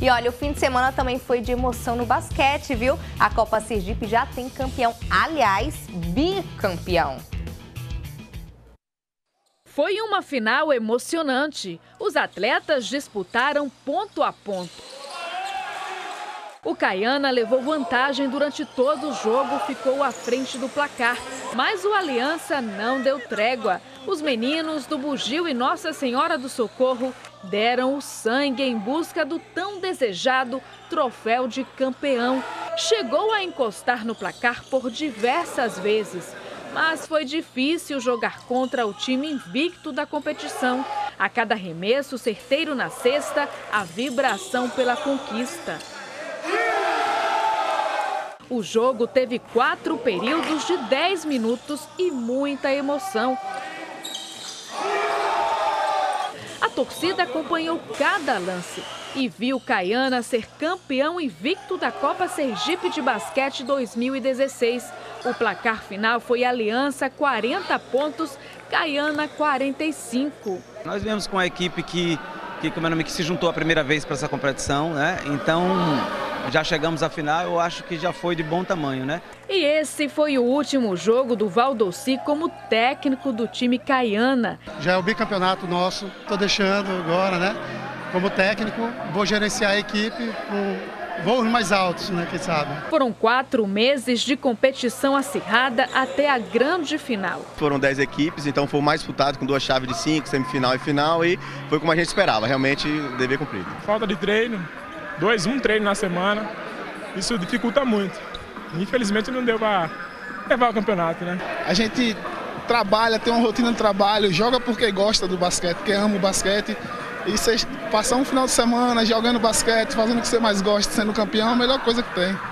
E olha, o fim de semana também foi de emoção no basquete, viu? A Copa Sergipe já tem campeão, aliás, bicampeão. Foi uma final emocionante. Os atletas disputaram ponto a ponto. O Caiana levou vantagem durante todo o jogo, ficou à frente do placar. Mas o Aliança não deu trégua. Os meninos do Bugio e Nossa Senhora do Socorro deram o sangue em busca do tão desejado troféu de campeão. Chegou a encostar no placar por diversas vezes. Mas foi difícil jogar contra o time invicto da competição. A cada arremesso certeiro na cesta, a vibração pela conquista. O jogo teve 4 períodos de 10 minutos e muita emoção. A torcida acompanhou cada lance e viu Caiana ser campeão invicto da Copa Sergipe de Basquete 2016. O placar final foi Aliança 40 pontos, Caiana 45. Nós viemos com a equipe que se juntou a primeira vez para essa competição, né? Então já chegamos à final, eu acho que já foi de bom tamanho, né? E esse foi o último jogo do Valdossi como técnico do time Caiana. Já é o bicampeonato nosso, estou deixando agora, né? Como técnico, vou gerenciar a equipe com voos mais altos, né? Quem sabe. Foram 4 meses de competição acirrada até a grande final. Foram 10 equipes, então foi o mais disputado com 2 chaves de 5, semifinal e final, e foi como a gente esperava, realmente dever cumprido. Falta de treino, um treino na semana, isso dificulta muito. Infelizmente não deu para levar o campeonato, né? A gente trabalha, tem uma rotina de trabalho, joga porque gosta do basquete, porque ama o basquete. E você passar um final de semana jogando basquete, fazendo o que você mais gosta, sendo campeão, é a melhor coisa que tem.